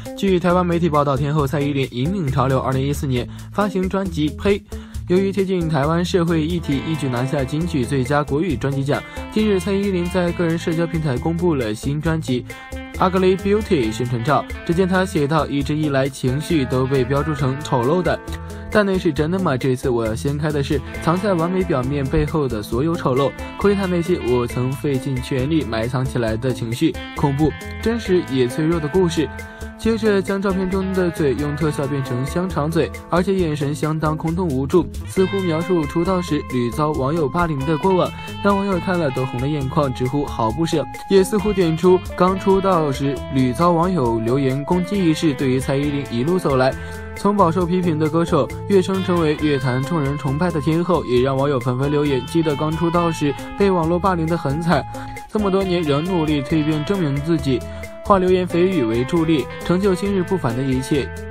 据台湾媒体报道，天后蔡依林引领潮流，2014年发行专辑《呸》。由于贴近台湾社会议题，一举拿下金曲最佳国语专辑奖。近日，蔡依林在个人社交平台公布了新专辑《Ugly Beauty》宣传照。只见她写道：“一直以来情绪都被标注成丑陋的，但那是真的吗？这次我要掀开的是藏在完美表面背后的所有丑陋，窥探那些我曾费尽全力埋藏起来的情绪、恐怖、真实也脆弱的故事。”接着将照片中的嘴用特效变成香肠嘴，而且眼神相当空洞无助，似乎描述出道时屡遭网友霸凌的过往，让网友看了都红了眼眶，直呼好不舍，也似乎点出刚出道时屡遭网友留言攻击一事。对于蔡依林一路走来，从饱受批评的歌手跃升成为乐坛众人崇拜的天后，也让网友纷纷留言，记得刚出道时被网络霸凌得很惨，这么多年仍努力蜕变证明自己，化流言蜚语为助力，成就今日不凡的一切。